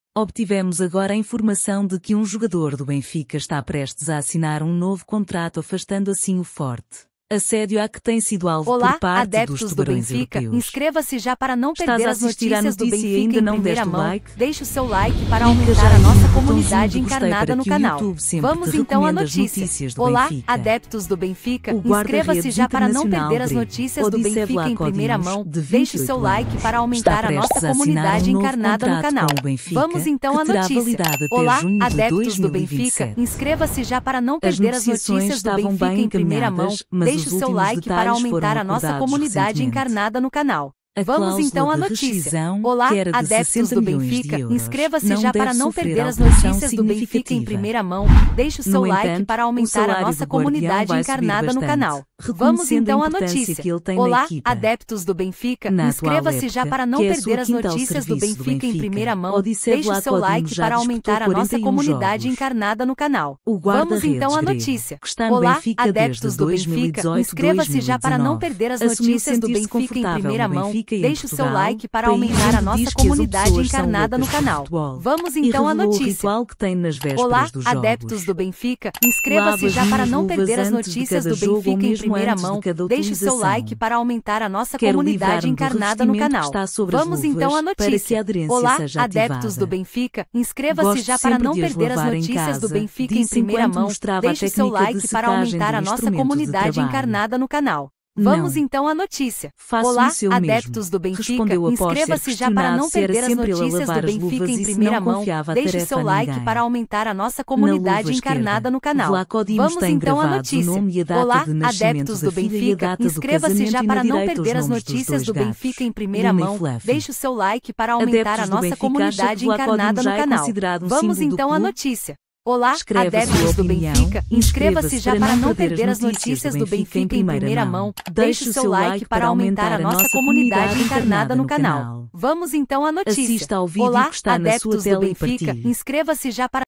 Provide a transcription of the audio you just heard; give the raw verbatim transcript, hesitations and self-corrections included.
Obtivemos agora a informação de que um jogador do Benfica está prestes a assinar um novo contrato, afastando assim o forte assédio a que tem sido alvo Olá, por parte adeptos dos do tubarões Benfica, europeus. inscreva-se já para não Estás perder a as assistir à notícias do notícia e Benfica ainda em não primeira deste o mão. like? Deixe o seu like para Clica aumentar já a aí nossa no comunidade botãozinho de gostei encarnada para no que o canal. YouTube sempre Vamos te então à recomende as notícia. notícias do Olá, Benfica. adeptos do Benfica, O guarda-redes inscreva-se já para não internacional perder as grego, notícias do Odisseus Benfica em primeira Lacodimos, mão. de Deixe o vinte e seu oito like anos, para aumentar está a nossa prestes a assinar comunidade um novo encarnada no contrato canal. com o Benfica, Vamos então que à terá notícia. validade até Olá, junho de adeptos do dois mil e vinte e Benfica, sete. inscreva-se já para não As perder as negociações notícias do estavam Benfica bem em primeira mão. encaminhadas, mas Deixe os o seu últimos like para detalhes foram aumentar a nossa acordados comunidade recentemente. encarnada no canal. A Vamos então à cláusula de notícia. rescisão, Olá, que era de adeptos sessenta do milhões Benfica, de euros, inscreva-se não já deve para não sofrer perder as alteração notícias do Benfica em significativa. primeira mão. Deixe o seu No like entanto, para o aumentar a salário nossa do Guardião comunidade vai subir encarnada no bastante, canal. Vamos reconhecendo então a à importância notícia. que ele tem na Olá, equipa. adeptos do Benfica, Na atual inscreva-se já época, para não que é a perder sua as quinta ao notícias do serviço do Benfica em Benfica, primeira mão. Odisseus Deixe o seu Lacodimos like já para aumentar a disputou nossa quarenta e um comunidade jogos. encarnada no canal. O Vamos guarda-redes então à grego, notícia. que está no Olá, Benfica adeptos desde do dois mil e Benfica, dezoito, inscreva-se já para não dois mil e perder as assumiu notícias do sentir-se Benfica em confortável primeira no mão. Benfica e em Deixe o seu Portugal, like para país aumentar a onde nossa diz que as comunidade pessoas são encarnada no loucas por canal. futebol. Vamos E então à revelou o notícia. ritual que tem nas vésperas Olá, dos adeptos jogos. do Benfica, inscreva-se Lava já as para não luvas perder as antes de notícias cada do jogo ou Benfica em mesmo primeira antes de mão. cada Deixe o seu utilização. like para aumentar a nossa Quero comunidade livrar-me do encarnada no revestimento que canal. está sobre as Vamos então à luvas, para que notícia. a aderência Olá, seja adeptos ativada. do Benfica, inscreva-se Gosto já para sempre não de as perder as lavar em notícias do casa, Benfica em disse primeira enquanto mão. mostrava a Deixe o seu técnica de like para secagem aumentar do a nossa instrumento de comunidade trabalho. encarnada no canal. Não. Vamos então à notícia. Faço Olá, o seu adeptos mesmo, do Benfica, respondeu após ser inscreva-se já para não questionado se era perder as sempre ele a notícias do lavar as Benfica luvas em e se primeira não mão. confiava a Deixe o tarefa seu a like ninguém. para aumentar a nossa Na comunidade luva encarnada esquerda, no canal. Vlacodimos Vamos tem então à gravados o notícia. nome e a data Olá, de nascimento adeptos da do filha e a Benfica, data do inscreva-se casamento já e para na não direita perder os as nomes dos notícias dois do gatos, Benfica em primeira Luma e mão. Fluffy. Deixe o seu like para aumentar Adeptos a do nossa Benfica acham comunidade que Vlacodimos encarnada já no é canal. considerado um Vamos símbolo do então à clube? notícia. Olá, Escreve a adeptos sua do opinião, Benfica, inscreva-se inscreva-se já para não perder as notícias do Benfica em primeira mão. Deixe o seu like para aumentar a nossa comunidade encarnada no canal. Vamos então à notícia. Assista ao vídeo Olá, que está na sua adeptos do tela e Benfica, partilhe. inscreva-se já para